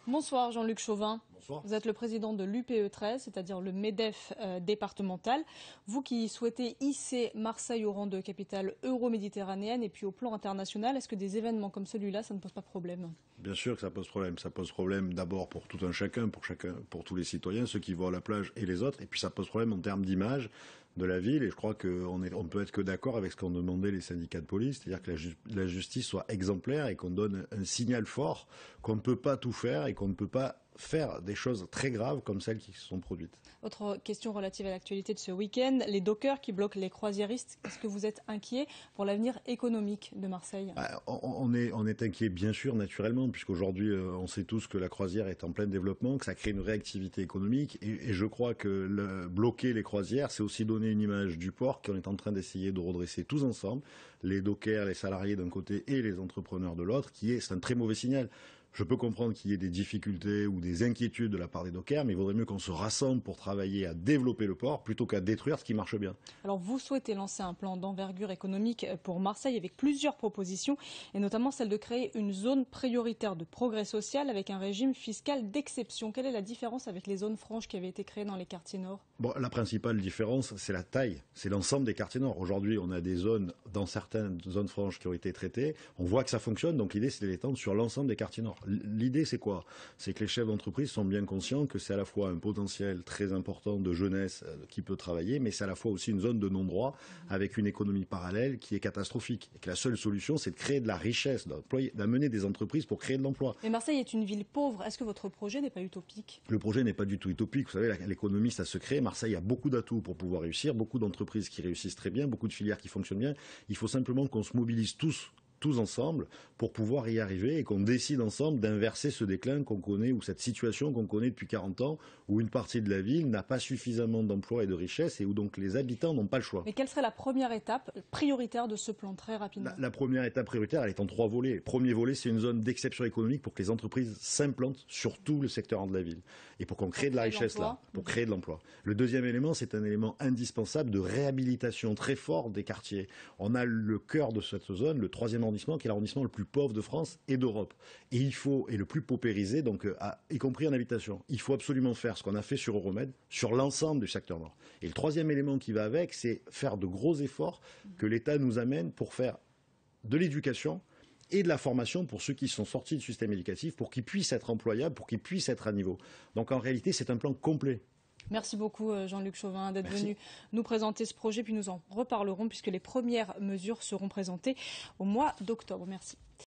Bonsoir Jean-Luc Chauvin. Bonsoir. Vous êtes le président de l'UPE 13, c'est-à-dire le MEDEF départemental. Vous qui souhaitez hisser Marseille au rang de capitale euro-méditerranéenne et puis au plan international, est-ce que des événements comme celui-là, ça ne pose pas problème? Bien sûr que ça pose problème. Ça pose problème d'abord pour tout un chacun, pour tous les citoyens, ceux qui vont à la plage et les autres. Et puis ça pose problème en termes d'image de la ville. Et je crois qu'on ne peut être que d'accord avec ce qu'ont demandé les syndicats de police, c'est-à-dire que la justice soit exemplaire et qu'on donne un signal fort qu'on ne peut pas tout faire et qu'on ne peut pas faire des choses très graves comme celles qui se sont produites. Autre question relative à l'actualité de ce week-end, les dockers qui bloquent les croisiéristes, est-ce que vous êtes inquiet pour l'avenir économique de Marseille? On est inquiet bien sûr naturellement puisqu'aujourd'hui on sait tous que la croisière est en plein développement, que ça crée une réactivité économique et je crois que bloquer les croisières c'est aussi donner une image du port qu'on est en train d'essayer de redresser tous ensemble, les dockers, les salariés d'un côté et les entrepreneurs de l'autre, c'est un très mauvais signal. Je peux comprendre qu'il y ait des difficultés ou des inquiétudes de la part des dockers, mais il vaudrait mieux qu'on se rassemble pour travailler à développer le port plutôt qu'à détruire ce qui marche bien. Alors vous souhaitez lancer un plan d'envergure économique pour Marseille avec plusieurs propositions, et notamment celle de créer une zone prioritaire de progrès social avec un régime fiscal d'exception. Quelle est la différence avec les zones franches qui avaient été créées dans les quartiers nord? Bon, la principale différence, c'est la taille, c'est l'ensemble des quartiers nord. Aujourd'hui, on a des zones, dans certaines zones franches qui ont été traitées, on voit que ça fonctionne, donc l'idée c'est de l'étendre sur l'ensemble des quartiers nord. L'idée c'est quoi? C'est que les chefs d'entreprise sont bien conscients que c'est à la fois un potentiel très important de jeunesse qui peut travailler, mais c'est à la fois aussi une zone de non-droit avec une économie parallèle qui est catastrophique. Et que la seule solution, c'est de créer de la richesse, d'amener des entreprises pour créer de l'emploi. Mais Marseille est une ville pauvre. Est-ce que votre projet n'est pas utopique? Le projet n'est pas du tout utopique. Vous savez, l'économie, ça se crée. Marseille a beaucoup d'atouts pour pouvoir réussir, beaucoup d'entreprises qui réussissent très bien, beaucoup de filières qui fonctionnent bien. Il faut simplement qu'on se mobilise tous ensemble pour pouvoir y arriver et qu'on décide ensemble d'inverser ce déclin qu'on connaît ou cette situation qu'on connaît depuis 40 ans où une partie de la ville n'a pas suffisamment d'emplois et de richesses et où donc les habitants n'ont pas le choix. Mais quelle serait la première étape prioritaire de ce plan très rapidement? La première étape prioritaire, elle est en 3 volets. Le premier volet, c'est une zone d'exception économique pour que les entreprises s'implantent sur tout le secteur de la ville et pour qu'on crée de la richesse là, pour créer de l'emploi. Le deuxième élément, c'est un élément indispensable de réhabilitation très fort des quartiers. On a le cœur de cette zone, le 3e arrondissement, qui est l'arrondissement le plus pauvre de France et d'Europe. Et le plus paupérisé, donc, y compris en habitation. Il faut absolument faire ce qu'on a fait sur Euromède, sur l'ensemble du secteur nord. Et le 3e élément qui va avec, c'est faire de gros efforts que l'État nous amène pour faire de l'éducation et de la formation pour ceux qui sont sortis du système éducatif, pour qu'ils puissent être employables, pour qu'ils puissent être à niveau. Donc en réalité, c'est un plan complet. Merci beaucoup Jean-Luc Chauvin d'être venu nous présenter ce projet, puis nous en reparlerons puisque les premières mesures seront présentées au mois d'octobre. Merci.